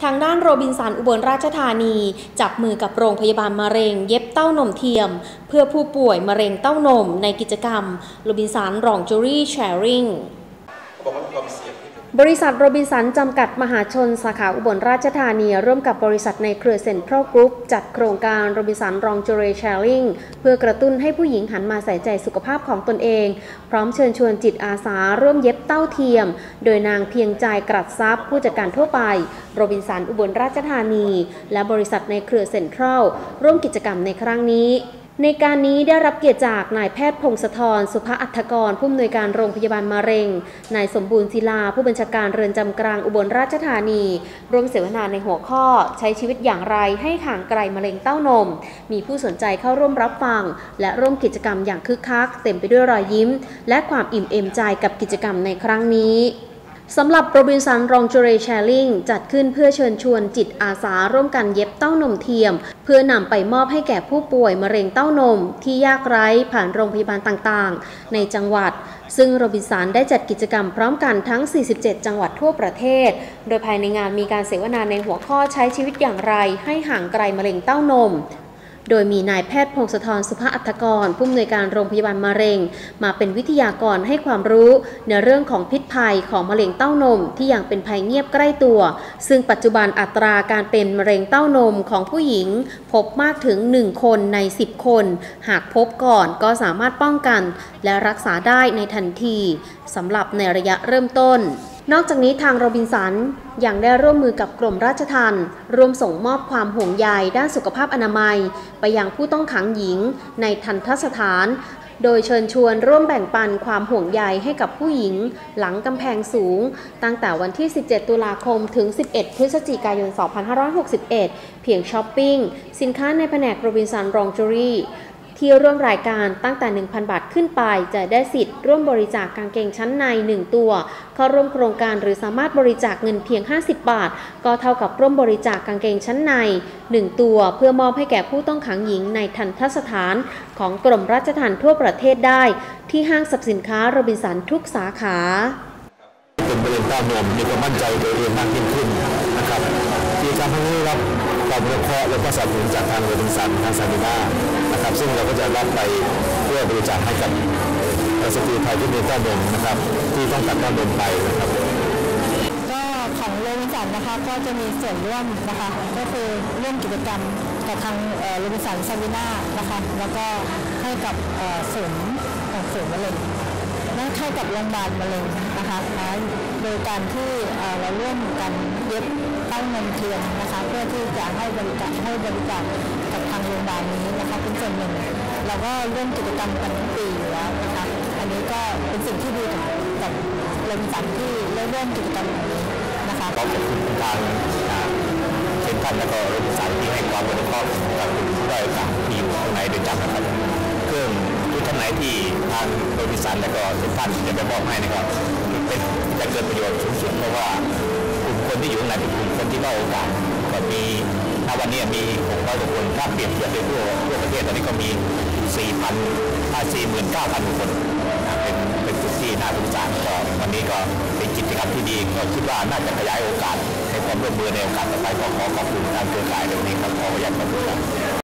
ทางด้านโรบินสันอุบลราชธานีจับมือกับโรงพยาบาลมะเร็งเย็บเต้านมเทียมเพื่อผู้ป่วยมะเร็งเต้านมในกิจกรรมโรบินสันรองจูรี่แชร์ริงบริษัทโรบินสันจำกัดมหาชนสาขาอุบลราชธานีร่วมกับบริษัทในเครือเซ็นทรัลกรุ๊ปจัดโครงการโรบินสันรองจูรี่แชร์ริงเพื่อกระตุ้นให้ผู้หญิงหันมาใส่ใจสุขภาพของตนเองพร้อมเชิญชวนจิตอาสาร่วมเย็บเต้าเทียมโดยนางเพียงใจกรัดทรัพย์ผู้จัดการทั่วไปโรบินสันอุบลราชธานีและบริษัทในเครือเซ็นทรัลร่วมกิจกรรมในครั้งนี้ในการนี้ได้รับเกียรติจากนายแพทย์พงศธรสุภอัฏฐกรผู้อำนวยการโรงพยาบาลมะเร็งนายสมบูรณ์ศิลาผู้บัญชาการเรือนจำกลางอุบลราชธานีร่วมเสวนาในหัวข้อใช้ชีวิตอย่างไรให้ห่างไกลมะเร็งเต้านมมีผู้สนใจเข้าร่วมรับฟังและร่วมกิจกรรมอย่างคึกคักเต็มไปด้วยรอยยิ้มและความอิ่มเอมใจกับกิจกรรมในครั้งนี้สำหรับโรบินสันรองจูรี่แชร์ริงจัดขึ้นเพื่อเชิญชวนจิตอาสาร่วมกันเย็บเต้านมเทียมเพื่อนำไปมอบให้แก่ผู้ป่วยมะเร็งเต้านมที่ยากไร้ผ่านโรงพยาบาลต่างๆในจังหวัดซึ่งโรบินสันได้จัดกิจกรรมพร้อมกันทั้ง 47 จังหวัดทั่วประเทศโดยภายในงานมีการเสวนาในหัวข้อใช้ชีวิตอย่างไรให้ห่างไกลมะเร็งเต้านมโดยมีนายแพทย์พงศธรสุภอัฏฐกรผู้อำนวยการโรงพยาบาลมะเร็งมาเป็นวิทยากรให้ความรู้ในเรื่องของพิษภัยของมะเร็งเต้านมที่ยังเป็นภัยเงียบใกล้ตัวซึ่งปัจจุบันอัตราการเป็นมะเร็งเต้านมของผู้หญิงพบมากถึง1คนใน10คนหากพบก่อนก็สามารถป้องกันและรักษาได้ในทันทีสำหรับในระยะเริ่มต้นนอกจากนี้ทางโรบินสันยังได้ร่วมมือกับกรมราชทัณฑ์ร่วมส่งมอบความห่วงใยด้านสุขภาพอนามัยไปยังผู้ต้องขังหญิงในทัณฑสถานโดยเชิญชวนร่วมแบ่งปันความห่วงใยให้กับผู้หญิงหลังกำแพงสูงตั้งแต่วันที่ 17 ตุลาคมถึง 11 พฤศจิกายน 2561 เพียงช้อปปิ้งสินค้าในแผนกโรบินสันรองจูรี่ที่ร่วมรายการตั้งแต่ 1,000 บาทขึ้นไปจะได้สิทธิ์ร่วมบริจาคกางเกงชั้นใน1ตัวเข้าร่วมโครงการหรือสามารถบริจาคเงินเพียง50 บาทก็เท่ากับร่วมบริจาคกางเกงชั้นใน1ตัวเพื่อมอบให้แก่ผู้ต้องขังหญิงในทัณฑสถานของกรมราชทัณฑ์ทั่วประเทศได้ที่ห้างสรรพสินค้าโรบินสันทุกสาขาเป็นมะเร็งเต้านมมีความมั่นใจตัวเองมากยิ่งขึ้นนะครับที่ทำให้ได้รับความรู้เคราะห์และก็สนับสนุนจากทางโรบินสันทางซาบิน่านะครับซึ่งเราก็จะรับไปเพื่อบริจาคให้กับสตรีไทยที่มีเต้านมนะครับที่ต้องตัดเต้านมไปนะครับก็ของโรบินสันนะคะก็จะมีส่วนร่วมนะคะก็คือร่วมกิจกรรมกับทางโรบินสันซาบิน่านะคะแล้วก็ให้กับศูนย์มะเร็งและให้กับโรงพยาบาลมะเร็งนะคะโดยการที่เราร่วมกันเย็บเต้านมเทียมนะคะเพื่อที่จะให้บริจาคกับทางโรงพยาบาลนี้นะคะเป็นส่วนหนึ่งเราก็ร่วมกิจกรรมกันทุกปีอยู่แล้วนะคะอันนี้ก็เป็นสิ่งที่ดีกับโรงพยาบาลที่ได้ร่วมกิจกรรมนี้นะคะขอบคุณทางเซ็นทรัลและก็โรบินสันที่ให้ความอนุเคราะห์กับผู้ด้อยโอกาสที่อยู่ข้างในเรือนจำนะครับเครื่องทุกท่านไหนที่ทางโรบินสันและก็เซ็นทรัลจะไปมอบให้นะครับจะเกิดประโยชน์สูงสุดเพราะว่ากลุ่มคนที่อยู่ข้างในเป็นกลุ่มคนที่ด้อยโอกาสก็มีณวันนี้มี600 กว่าคนถ้าเปรียบเทียบในทั่วประเทศตอนนี้ก็มี 49,000 คนเป็นจุดที่น่าสงสารก็วันนี้ก็เป็นกิจกรรมที่ดีก็คิดว่าน่าจะขยายโอกาสให้ความร่วมมือในโอกาสต่อไปก็ขอขอบคุณทางเครือข่ายในวันนี้ครับขออนุญาตขอบคุณครับ